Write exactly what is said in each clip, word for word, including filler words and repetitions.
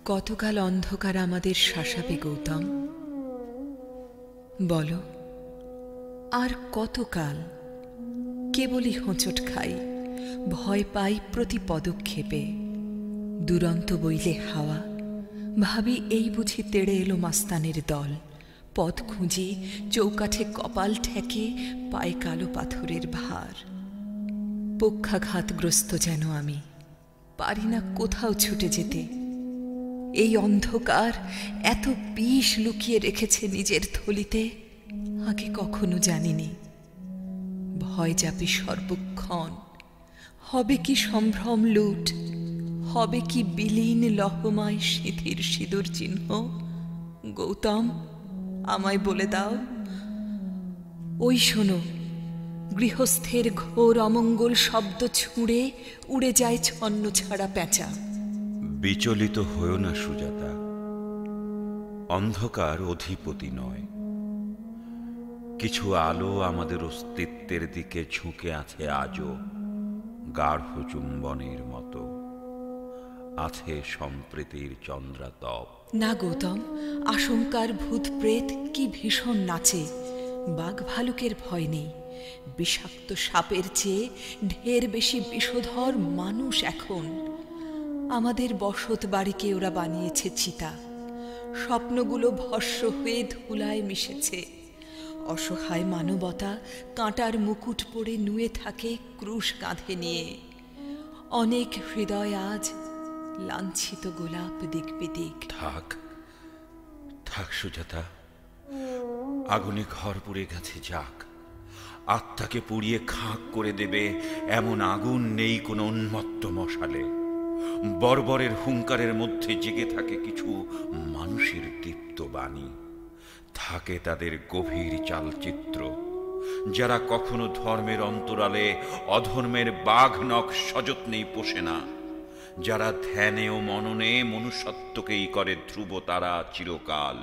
কতকাল অন্ধকার আমাদের শাসাবে গৌতম, বলো আর কতকাল? কেবলই হোঁচট খাই, ভয় পাই প্রতি পদক্ষেপে। দুরন্ত বইলে হাওয়া, ভাবি এই বুঝি তেড়ে এলো মাস্তানের দল। পথ খুঁজি, চৌকাঠে কপাল ঠেকে, পায়ে কালো পাথরের ভার। পক্ষাঘাতগ্রস্ত যেন আমি, পারি না কোথাও ছুটে যেতে। এই অন্ধকার এত বিষ লুকিয়ে রেখেছে নিজের থলিতে, আগে কখনো জানিনি। ভয় যাবে সর্বক্ষণ, হবে কি সম্ভ্রম লুট, হবে কি বিলীন লহমায় সিঁথির সিঁদুর চিহ্ন। গৌতম, আমায় বলে দাও। ওই শোনো, গৃহস্থের ঘোর অমঙ্গল শব্দ ছুঁড়ে উড়ে যায় ছন্ন ছাড়া পেঁচা। বিচলিত হও না সুজাতা, অন্ধকার অধিপতি নয়। কিছু আলো আমাদের অস্তিত্বের দিকে ঝুঁকে আছে আজও, গাঢ় চুম্বনের মতো আছে সম্প্রীতির চন্দ্রাতপ। না গৌতম, আশঙ্কার ভূত প্রেত কি ভীষণ নাচে। বাঘ ভালুকের ভয় নেই, বিষাক্ত সাপের চেয়ে ঢের বেশি বিষধর মানুষ এখন। আমাদের বসত বাড়িকে ওরা বানিয়েছে চিতা, স্বপ্নগুলো ভস্ম হয়ে ধুলায় মিশেছে। অসহায় মানবতা কাঁটার মুকুট পরে নুয়ে থাকে ক্রুশ কাঁধে নিয়ে। অনেক হৃদয় আজ লাঞ্ছিত গোলাপ দিক বিদিক। থাক থাক সুজাতা, আগুনে ঘর পুড়ে গেছে, যাক। আত্মাকে পুড়িয়ে খাঁক করে দেবে এমন আগুন নেই কোনো উন্মত্ত মশালে। বর্বরের হুঙ্কারের মধ্যে জেগে থাকে কিছু মানুষের দীপ্ত বাণী, থাকে তাদের গভীর চালচিত্র, যারা কখনো ধর্মের অন্তরালে অধর্মের বাঘ নখ সযত্নেই পোষে না, যারা ধ্যানে ও মননে মনুষ্যত্বকেই করে ধ্রুব তারা চিরকাল।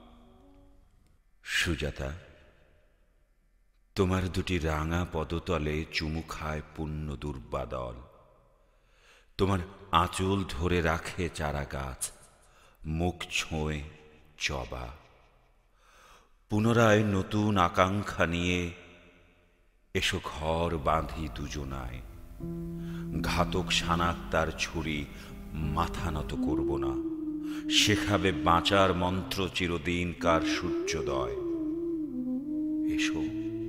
সুজাতা, তোমার দুটি রাঙা পদতলে চুমু খায় পুণ্য দুর্বাদল। তোমার আঁচল ধরে রাখে চারা গাছ, মুখ ছোঁয়ে জবা। পুনরায় নতুন আকাঙ্ক্ষা নিয়ে এসো ঘর বাঁধি দুজনায়। ঘাতক সানাক তার ছুরি মাথা নত করব না, শেখাবে বাঁচার মন্ত্র চিরদিনকার সূর্যোদয়। এসো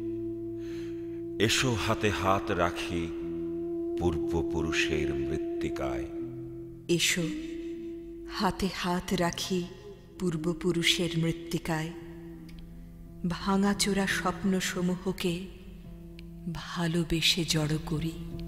এসো হাতে হাত রাখি পূর্বপুরুষের মৃত্তিকায়। এসো হাতে হাত রাখি পূর্বপুরুষের মৃত্তিকায়। ভাঙাচোরা স্বপ্ন সমূহকে ভালোবেসে জড়ো করি।